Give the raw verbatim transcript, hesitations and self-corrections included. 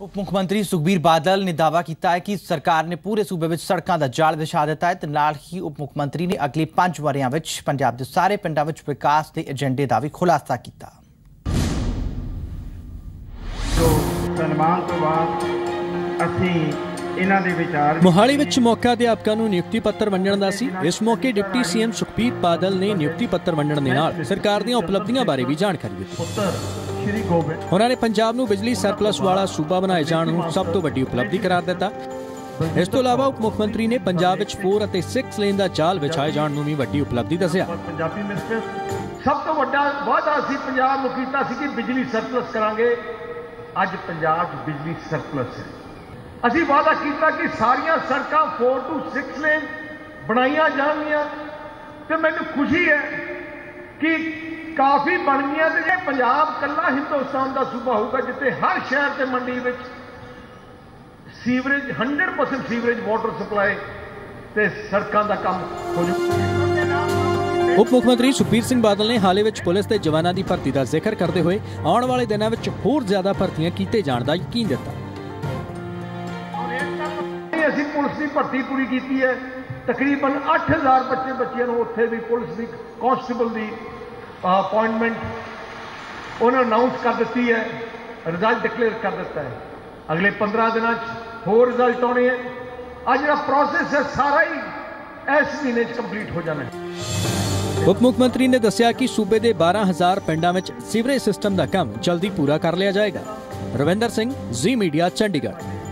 उप मुख्यमंत्री सुखबीर बादल ने दावा किया है कि सरकार ने पूरे सूबे में सड़कों का जाल विछा दिता है। नाल ही उप मुख्यमंत्री ने अगले पांच वरियां विच पंजाब के सारे पिंडां विच विकास के एजेंडे का भी खुलासा किया। तो सन्मान तो बाद असीं इन्हां दे विचार मोहाली विच मौका अध्यापकों को नियुक्ति पत्र वंडण दा सी। इस मौके डिप्टी सीएम सुखबीर बादल ने नियुक्ति पत्र वंडण दे नाल सरकार दी उपलब्धियां बारे भी जानकारी दी। उन्होंने पंजाब नूं बिजली सरप्लस वाला सूबा बनाए जाण नूं सब तो वड्डी उपलब्धि करार दिता। इस तो इलावा उप मुख्यमंत्री ने पंजाब विच फोर अते सिक्स लेन का जाल विछाए जाण नूं भी वड्डी उपलब्धि दस्सिया। पंजाबी मिनिस्टर सब तो वड्डा वादा असीं पंजाब नूं कीता सी कि बिजली सरप्लस करांगे। अज पंजाब बिजली सरप्लस है। असीं वादा किया कि सारियां सड़कां फोर टू सिक्स लेन बनाईयां जाणगीआं ते मैनूं खुशी है कि काफ़ी बन गई। तो पंजाब कला हिंदुस्तान का सूबा होगा जिथे हर शहर से मंडी में sewerage hundred percent sewerage water supply ते सड़कों का काम हो जाए। उप मुख्यमंत्री सुखबीर सिंह बादल ने हाल ही में पुलिस के जवानों की भर्ती का जिक्र करते हुए आने वाले दिनों में होर ज्यादा भर्तियां कीते जाने का यकीन दिता। असीं पुलिस की भर्ती पूरी की है। तकरीबन अठ हज़ार बच्चे बच्चियों को उत्थे भी पुलिस की कांस्टेबल की अपॉइंटमेंट उन्होंने अनाउंस कर दी है। रिजल्ट डिक्लेयर कर दिता है। अगले पंद्रह दिन होर रिजल्ट आने हैं। आज जो प्रोसेस है सारा ही इस महीने कंप्लीट हो जाना है। उप मुख्यमंत्री ने दस्सिया कि सूबे के बारह हज़ार पिंडां विच सीवरेज सिस्टम का काम जल्दी पूरा कर लिया जाएगा। रविंदर सिंह, जी मीडिया, चंडीगढ़।